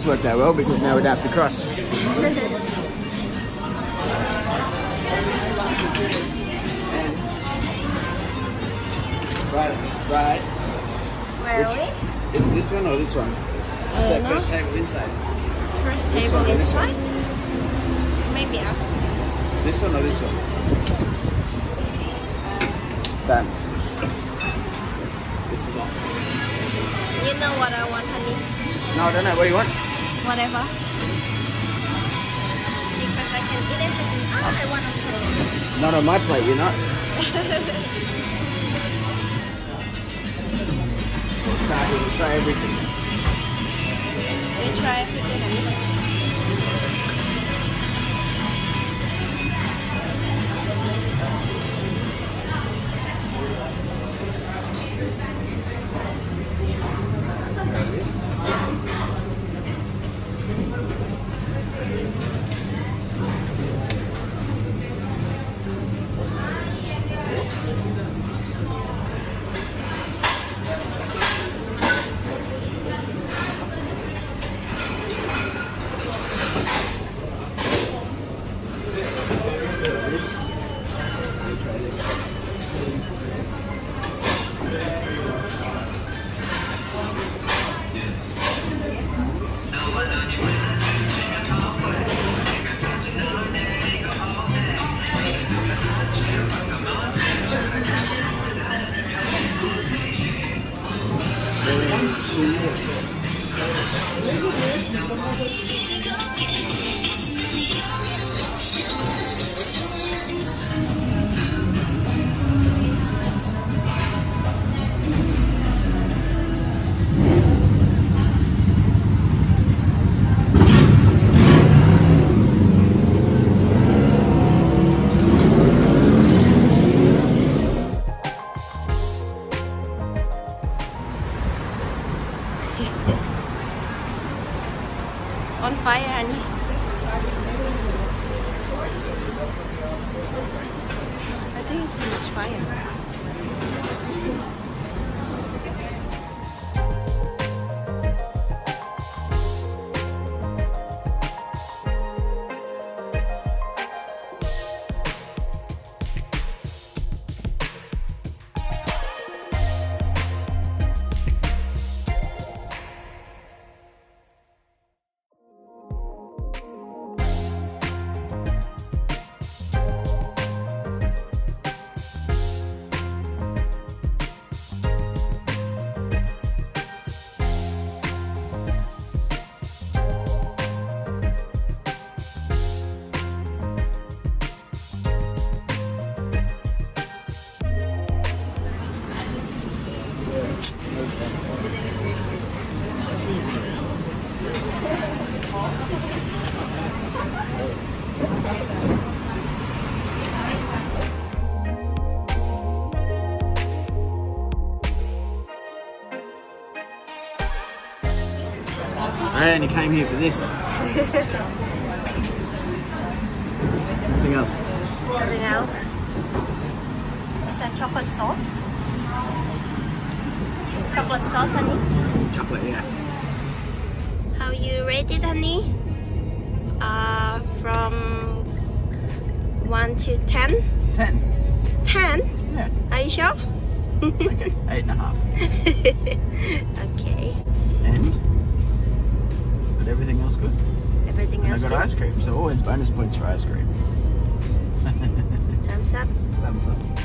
That's worked out well because now we don't have to cross. Right. Where are we? Is it this one or this one? Is that first table inside? First table inside? Maybe us. This one or this one? Done. This is awesome. You know what I want, honey? No, I don't know. What do you want? Whatever. Because I can eat everything. I want to plate. Not on my plate, you're not. We'll try everything. Let's try everything, honey. On fire, honey. I think it's too much fire. I only came here for this. Nothing else. Nothing else. Is that chocolate sauce? Chocolate sauce, honey? Chocolate, yeah. How you rate it, honey? From 1 to 10? 10. 10? Yeah. Are you sure? Okay, 8.5. Okay. And? But everything else good? Everything and else I got good? ice cream, so always bonus points for ice cream. Thumbs up. Thumbs up.